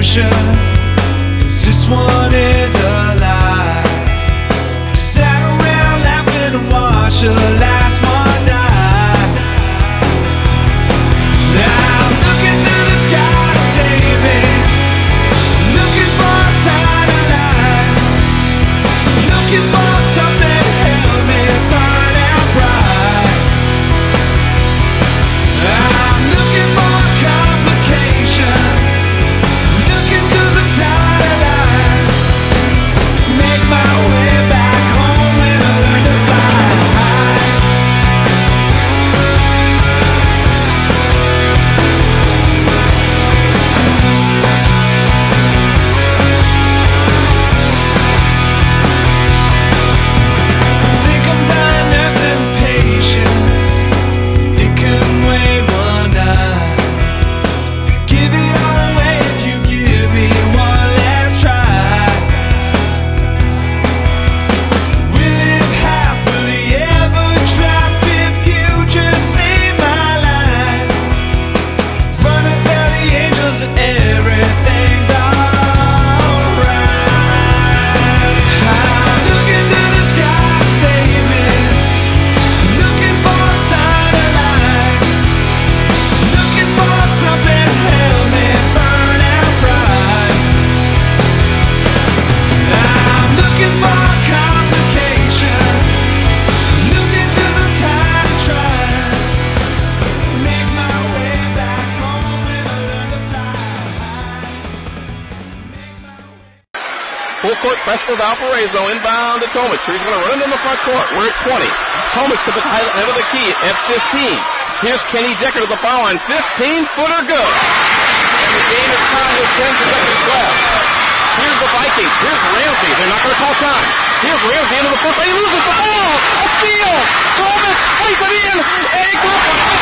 station, 'cause this one is a lie. Sat around laughing and watched the last one die. Now I'm looking to the sky to save me, looking for a sign of life, looking for something to help me burn out bright. I'm looking for a complication, looking 'cause I'm tired of life. Make my way back home and I learn to fly high. I think I'm done nursing patience. It can wait one night. Give it all away if you give me one last try. We live happily ever trapped if you just save my life. Run and tell the angels that everything's alright. I'm looking to the sky to save me, looking for a sign of life, looking for something to help me burn out bright. I'm looking for a complication, looking 'cause I'm tired of trying. Make my way back home and I learn to fly high. Make my way. Full court press for Valparaiso, inbound to Tomic. He's going to run into the front court. We're at 20. Tomic to the head of the key at 15. Here's Kenny Decker to the foul line. 15-footer good. And the game is tied with 10 seconds left. Here's the Vikings. Here's Ramsey. They're not going to call time. Here's Ramsey into the first. He loses the ball. A steal. Tomic plays it in. And he goes.